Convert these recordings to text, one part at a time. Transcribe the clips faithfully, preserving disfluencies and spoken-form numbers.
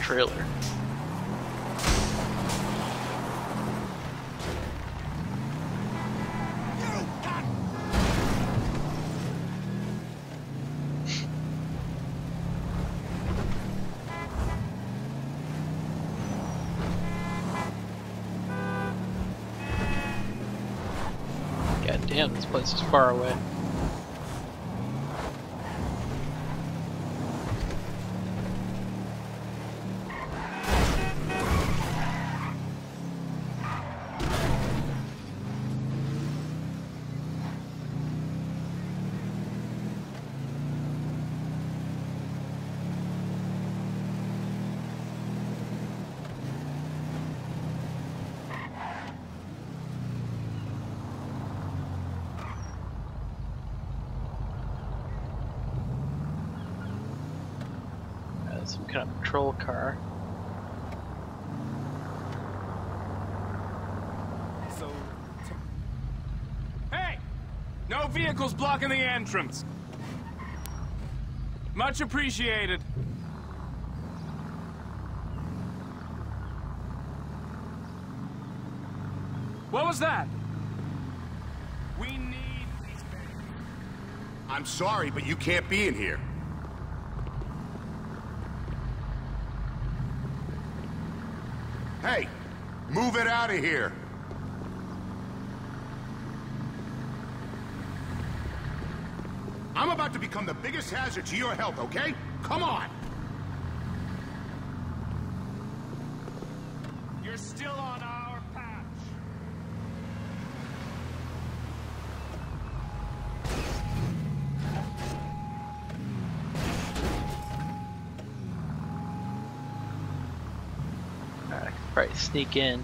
trailer. God damn, this place is far away. Some kind of patrol car. So, hey! No vehicles blocking the entrance. Much appreciated. What was that? We need these men. I'm sorry, but you can't be in here. Hey, move it out of here. I'm about to become the biggest hazard to your health, okay? Come on. You're still on our patch. Alright, I could probably sneak in.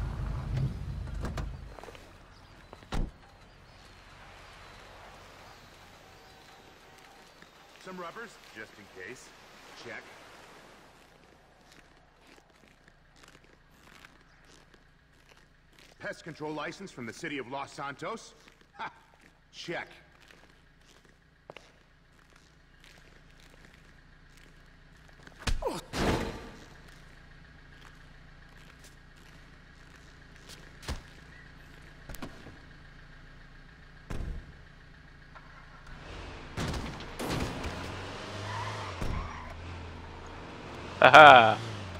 Some rubbers, just in case. Check. Pest control license from the city of Los Santos? Ha! Check. Haha!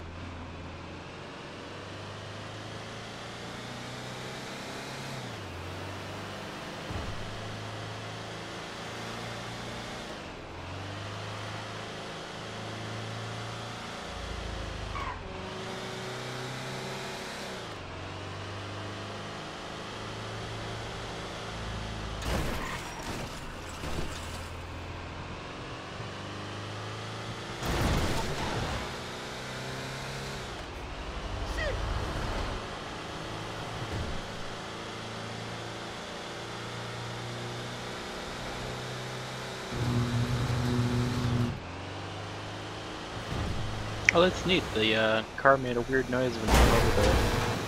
Oh, that's neat. The uh, car made a weird noise when it went over the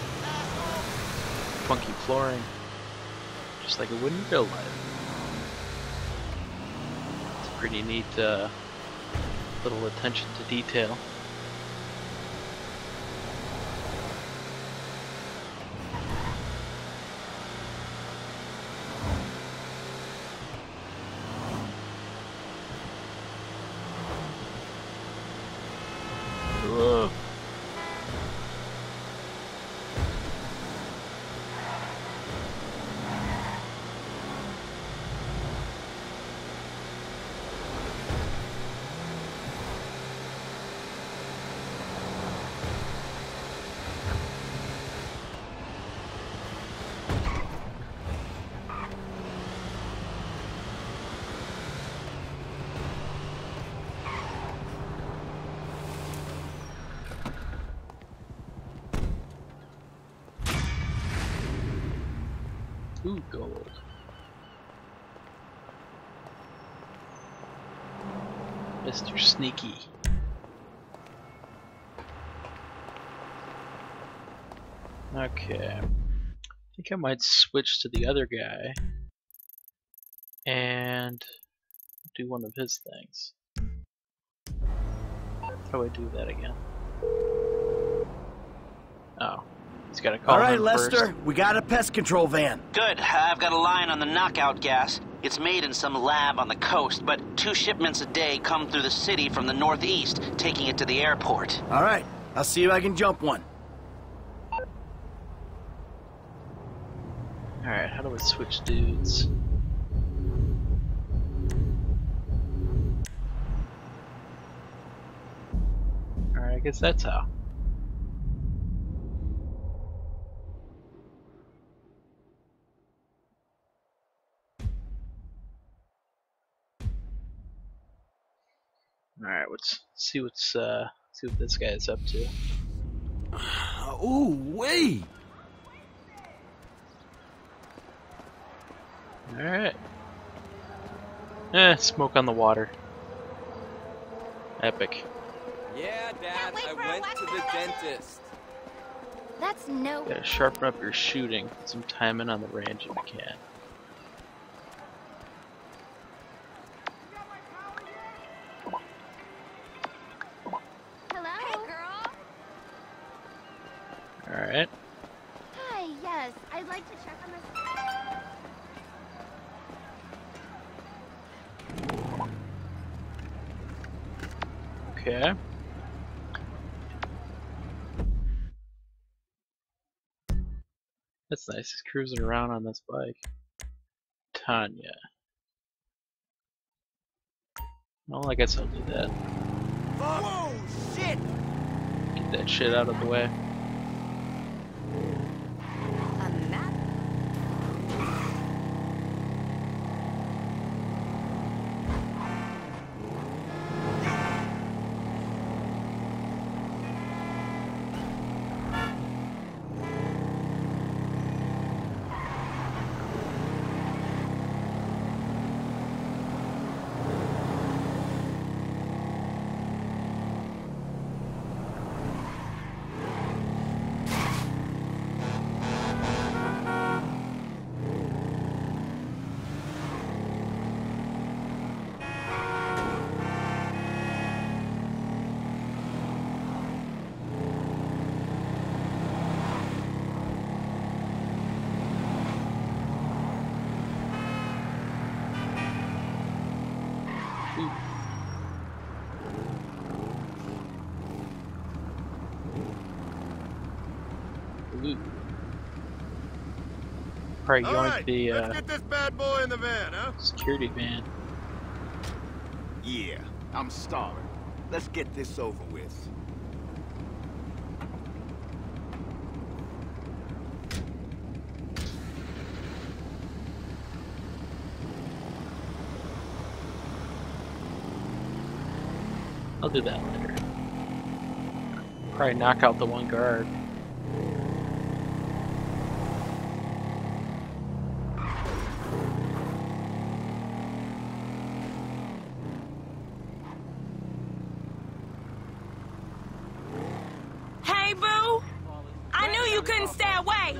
funky flooring, just like it would in real life. It's a pretty neat uh, little attention to detail. Whoa. Ooh, gold. Mister Sneaky. Okay. I think I might switch to the other guy and do one of his things. How do I do that again? Oh. He's got to call All right, him Lester, first. we got a pest control van. Good. I've got a line on the knockout gas. It's made in some lab on the coast, but two shipments a day come through the city from the northeast, taking it to the airport. All right, I'll see if I can jump one. Alright, how do we switch dudes? Alright, I guess that's how. Alright, let's see what's uh see what this guy's up to. Ooh, wait! Alright. Eh, smoke on the water. Epic. Yeah, Dad, I went to the dentist. That's no. Gotta sharpen up your shooting. Some timing on the range if you can. Hello? Hey, girl. Alright. Hi, yes. I'd like to check on this. Okay. That's nice. He's cruising around on this bike. Tanya. Well, I guess I'll do that. Whoa, shit! Get that shit out of the way. A map? Ooh. Probably All going right, to the let's uh, get this bad boy in the van, huh? security van. Yeah, I'm starving. Let's get this over with. I'll do that later. Probably knock out the one guard. Hey, boo! I knew you couldn't stay away.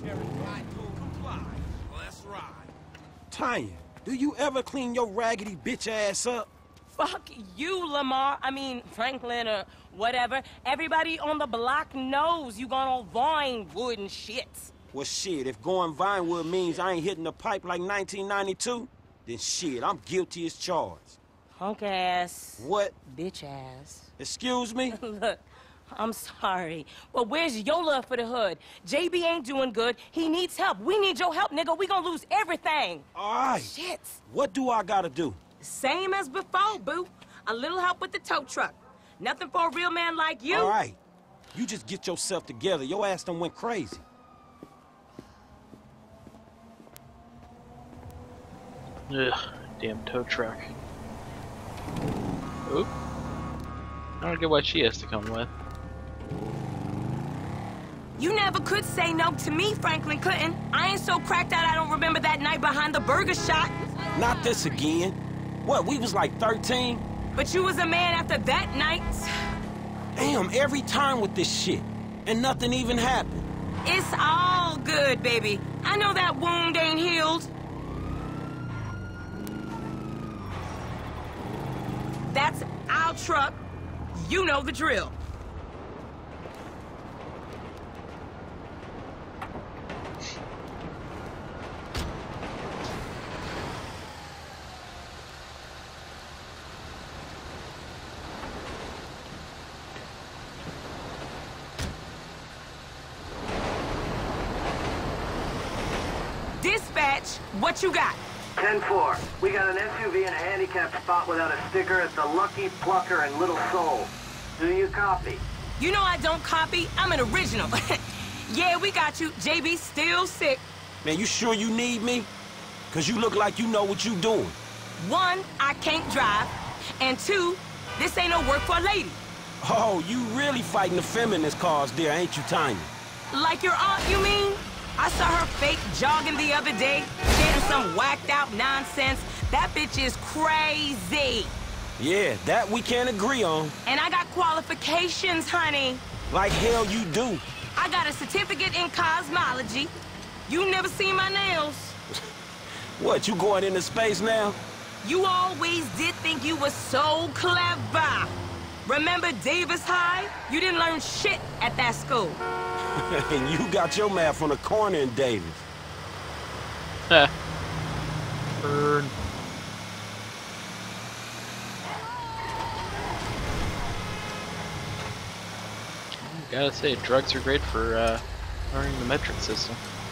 Let's ride. Tanya, do you ever clean your raggedy bitch ass up? Fuck you, Lamar. I mean, Franklin or whatever. Everybody on the block knows you gone on Vinewood and shit. Well, shit, if going Vinewood means I ain't hitting the pipe like nineteen ninety-two, then shit, I'm guilty as charged. Punk ass. What? Bitch ass. Excuse me? Look, I'm sorry, but where's your love for the hood? J B ain't doing good. He needs help. We need your help, nigga. We gonna lose everything. All right. Shit. What do I gotta do? Same as before, boo. A little help with the tow truck. Nothing for a real man like you. All right. You just get yourself together. Your ass done went crazy. Ugh, damn tow truck. Oop. I don't get what she has to come with. You never could say no to me, Franklin Clinton. I ain't so cracked out I don't remember that night behind the burger shop. Not this again. What, we was like thirteen? But you was a man after that night. Damn, every time with this shit. And nothing even happened. It's all good, baby. I know that wound ain't healed. That's our truck. You know the drill. bitch. What you got? ten four. We got an S U V in a handicapped spot without a sticker at the Lucky Plucker in Little Seoul. Do you copy? You know I don't copy. I'm an original. Yeah, we got you. J B still sick. Man, you sure you need me? Cause you look like you know what you doing. One, I can't drive. And two, this ain't no work for a lady. Oh, you really fighting the feminist cause there, ain't you, Tanya? Like your aunt, you mean? I saw her fake jogging the other day, getting some whacked out nonsense. That bitch is crazy. Yeah, that we can't agree on. And I got qualifications, honey. Like hell you do. I got a certificate in cosmology. You never seen my nails. What, you going into space now? You always did think you were so clever. Remember Davis High? You didn't learn shit at that school. And you got your math from the corner in Davis. Heh. Burn. Gotta say, drugs are great for uh, learning the metric system.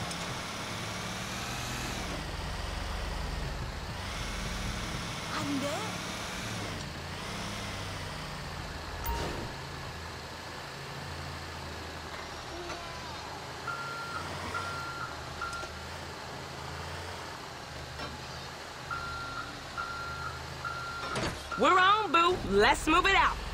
We're on, boo. Let's move it out.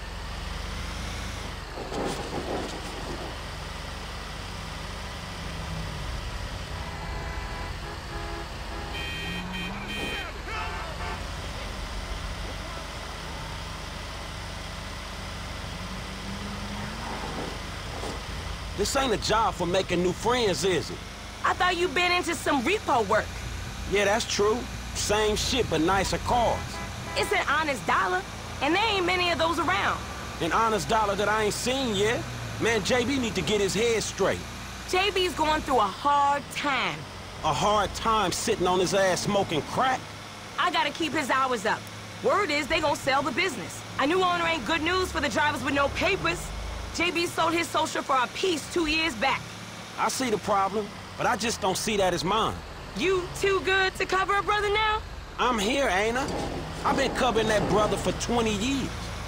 This ain't a job for making new friends, is it? I thought you'd been into some repo work. Yeah, that's true. Same shit, but nicer cars. It's an honest dollar, and there ain't many of those around. An honest dollar that I ain't seen yet. Man, J B need to get his head straight. J B's going through a hard time. A hard time sitting on his ass smoking crack? I gotta keep his hours up. Word is they gonna sell the business. A new owner ain't good news for the drivers with no papers. J B sold his social for a piece two years back. I see the problem, but I just don't see that as mine. You too good to cover a brother now? I'm here, ain't I? I've been covering that brother for twenty years.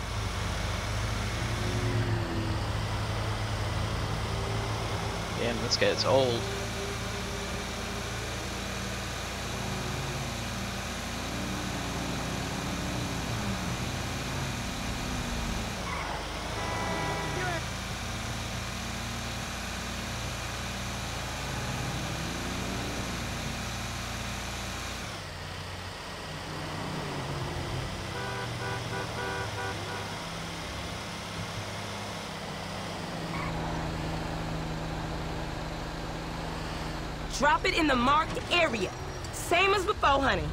Damn, this guy's old. Drop it in the marked area. Same as before, honey.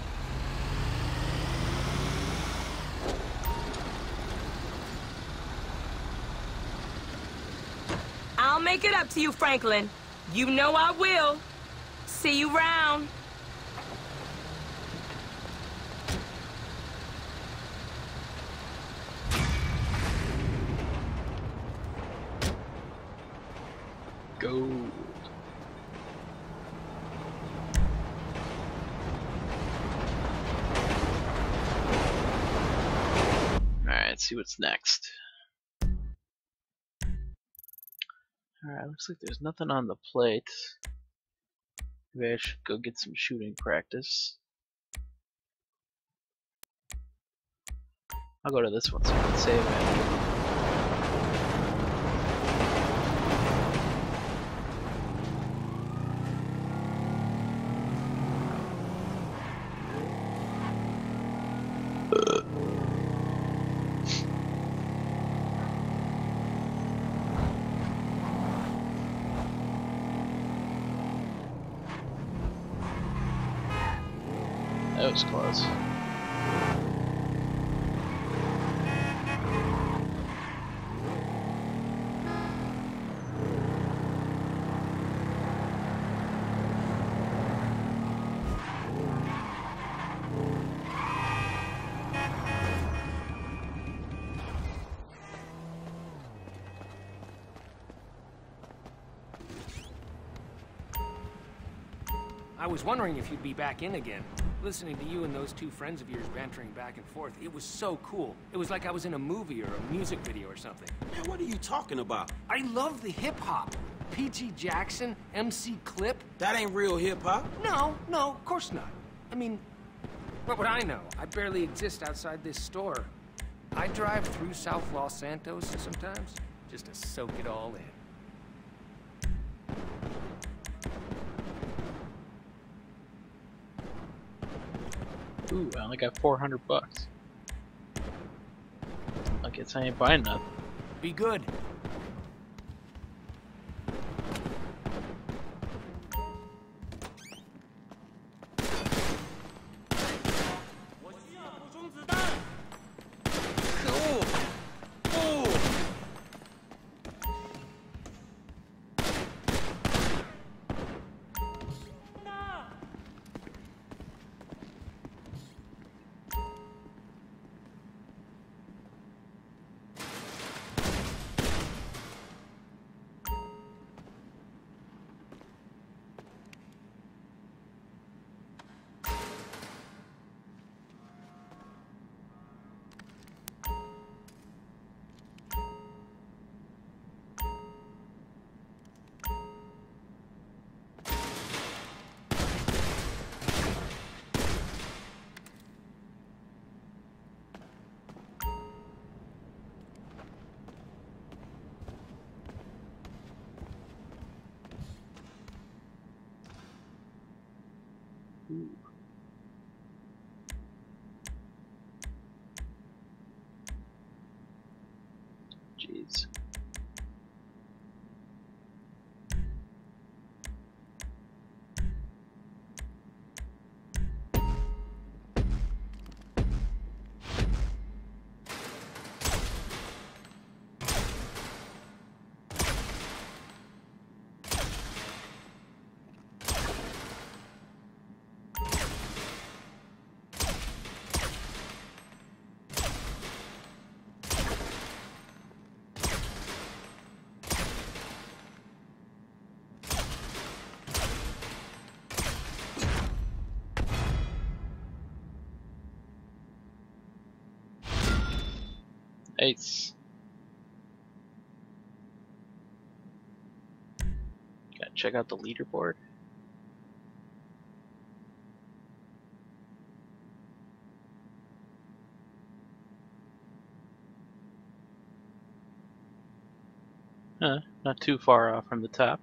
I'll make it up to you, Franklin. You know I will. See you round. Go. Let's see what's next. Alright, looks like there's nothing on the plate. Maybe I should go get some shooting practice. I'll go to this one so I can save it. That was close. I was wondering if you'd be back in again. Listening to you and those two friends of yours bantering back and forth, it was so cool. It was like I was in a movie or a music video or something. Man, what are you talking about? I love the hip-hop. P G Jackson, M C Clip. That ain't real hip-hop. No, no, of course not. I mean, what would I know? I barely exist outside this store. I drive through South Los Santos sometimes just to soak it all in. Ooh, I only got four hundred bucks. I guess I ain't buying nothing. Be good. Ooh. Jeez. Ace. Gotta check out the leaderboard. Huh, not too far off from the top.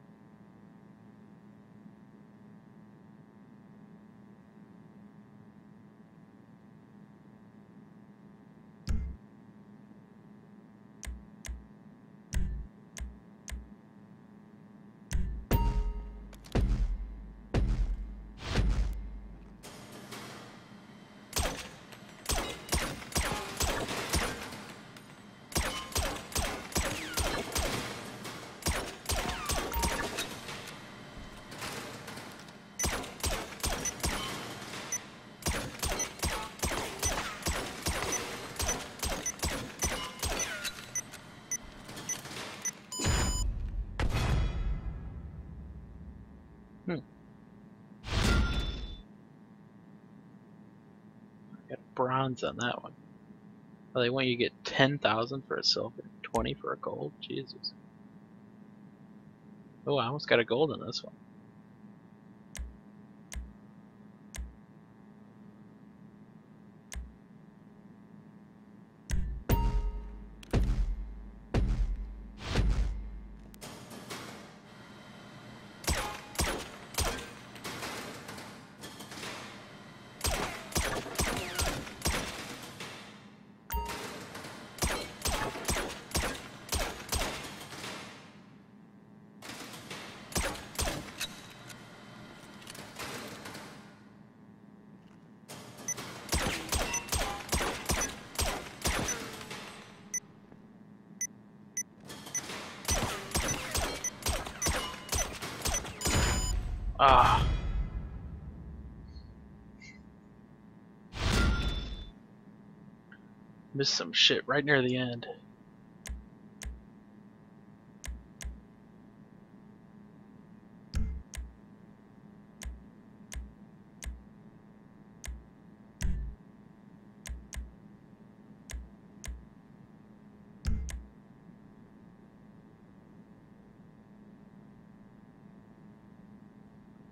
Hmm. Got bronze on that one. Oh, they want you to get ten thousand for a silver, twenty for a gold. Jesus. Oh, I almost got a gold on this one. Ah. Missed some shit right near the end.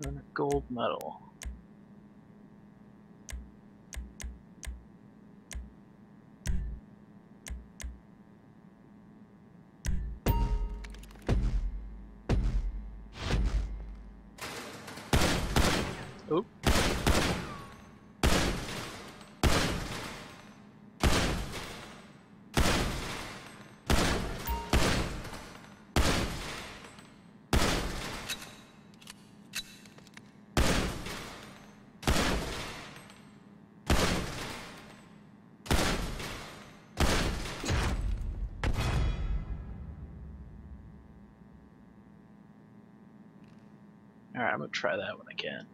And a gold medal. Oop. Alright, I'm gonna try that when I can.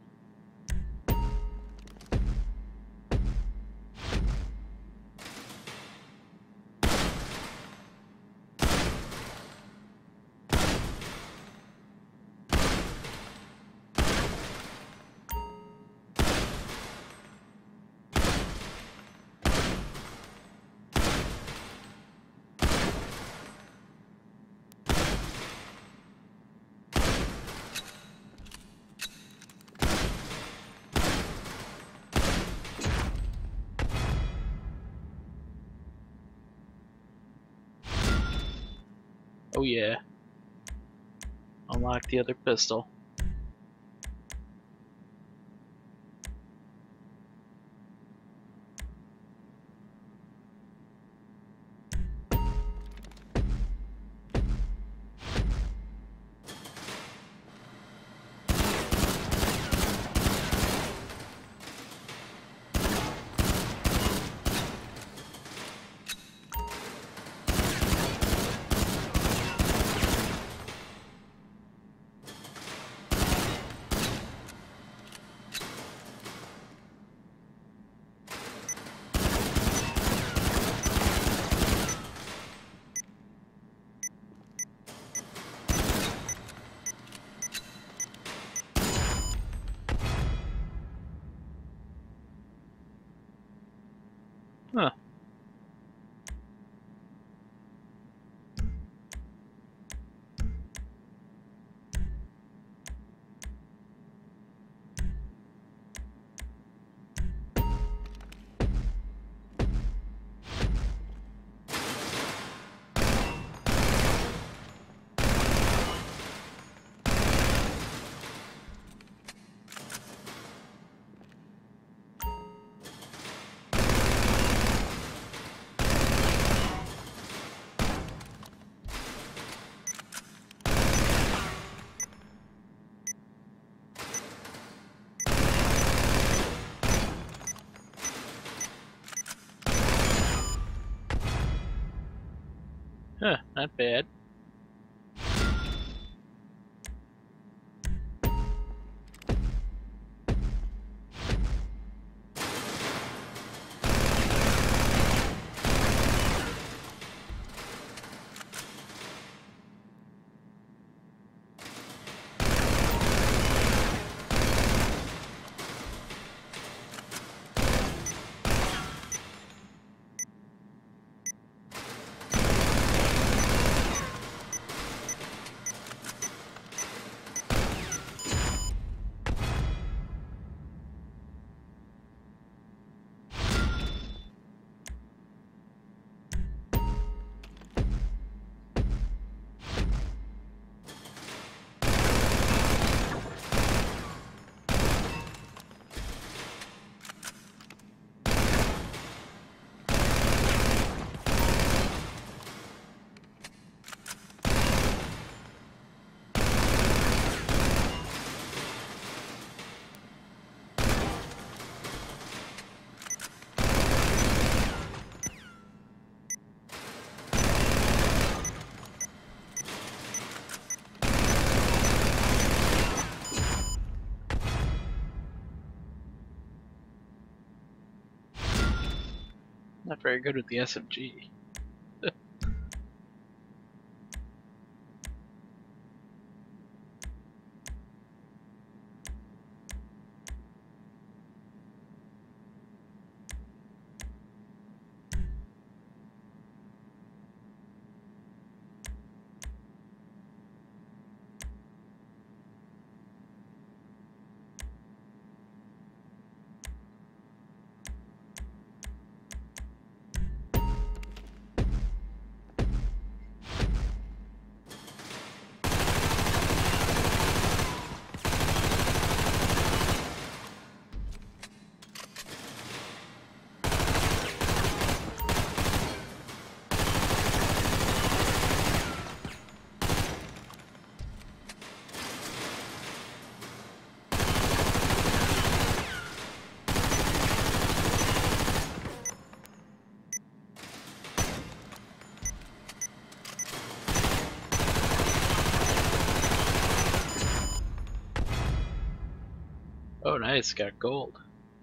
Oh yeah. Unlock the other pistol. Huh. Huh, not bad. Not very good with the S M G. Oh, nice, got gold.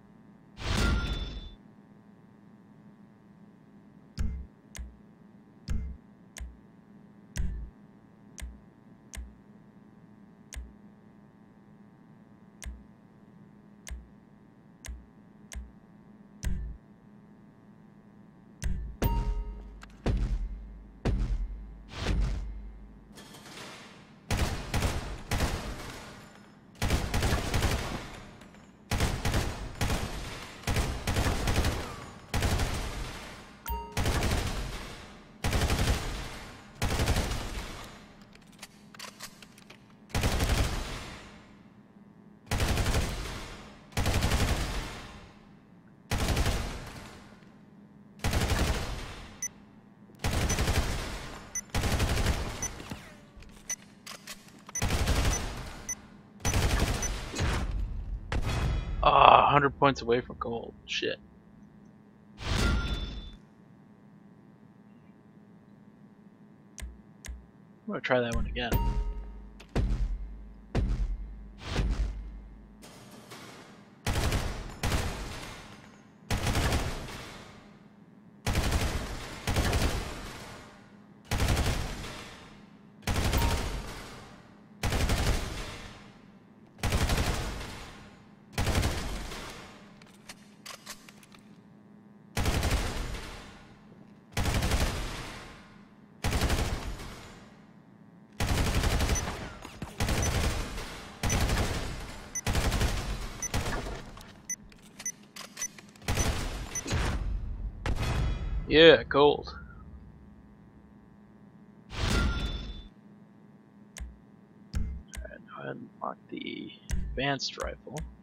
Ah, oh, one hundred points away from gold. Shit. I'm gonna try that one again. Yeah, gold. Alright, go ahead and lock the advanced rifle.